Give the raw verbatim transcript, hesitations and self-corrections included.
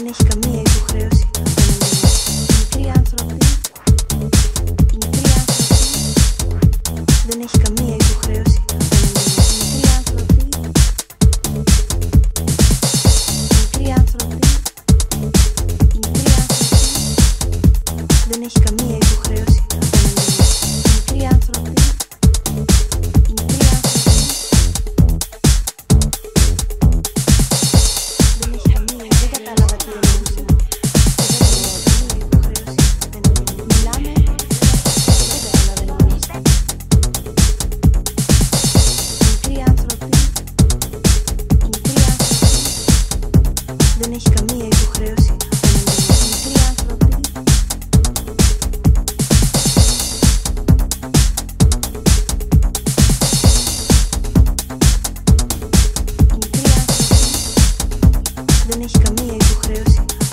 Δεν έχει καμία υποχρέωση απέναντι μας. Οι μικροί άνθρωποι, οι μικροί άνθρωποι, δεν έχει καμία υποχρέωση απέναντι μας. Οι μικροί άνθρωποι, οι μικροί άνθρωποι, οι μικροί άνθρωποι, δεν έχει καμία υποχρέωση απέναντι μας. Οι μικροί άνθρωποι, οι μικροί άνθρωποι, δεν έχει καμία, δεν κατάλαβα τι εννοούσε. Μιλάμε, δεν καταλαβαίνω. Οι μικροί άνθρωποι, οι μικροί άνθρωποι, δεν έχει καμία υποχρέωση απέναντι μας. Οι μικροί άνθρωποι, οι μικροί άνθρωποι, δεν έχει καμία υποχρέωση